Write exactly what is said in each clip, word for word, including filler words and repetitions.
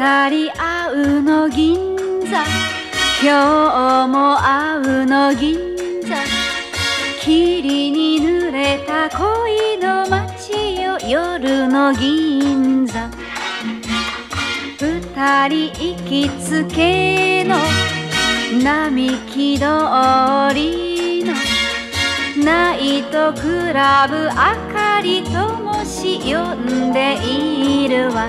二人会うの銀座、今日も会うの銀座。霧に濡れた恋の街よ、夜の銀座。二人行きつけの並木通りのナイトクラブ、明かりともし呼んでいるわ。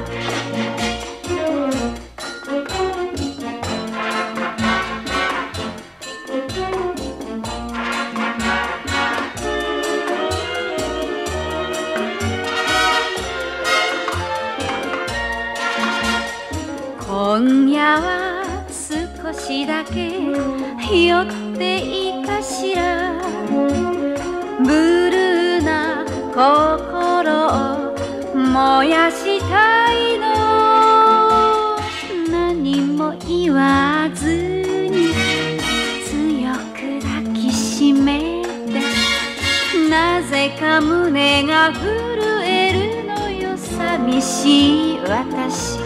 今夜は少しだけ寄っていいかしら。ブルーな心を燃やしたいの。何も言わずに強く抱きしめて、なぜか胸が震えるのよ、寂しい私。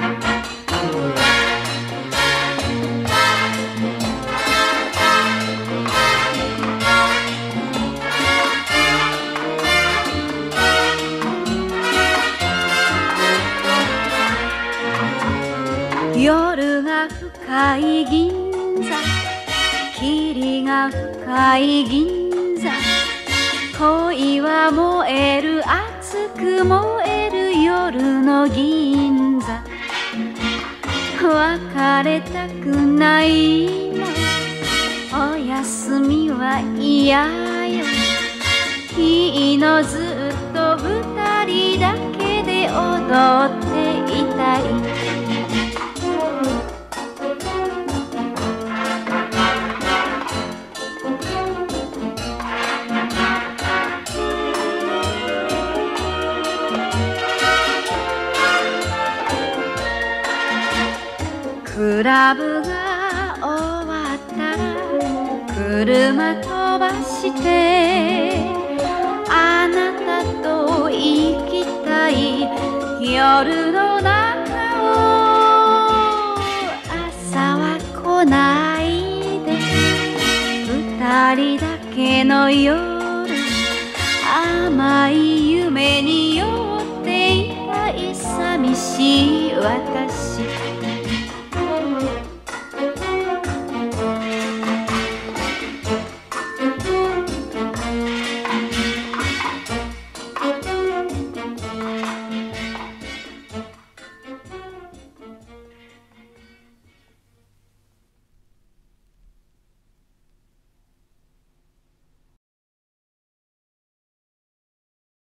夜が深い銀座、霧が深い銀座。恋は燃える、熱く燃える夜の銀座。別れたくないの、お休みは嫌よ。いいの、ずっと二人だけで踊っていたい。クラブが終わったら車飛ばしてあなたと行きたい夜の中を。朝は来ないで、二人だけの夜、甘い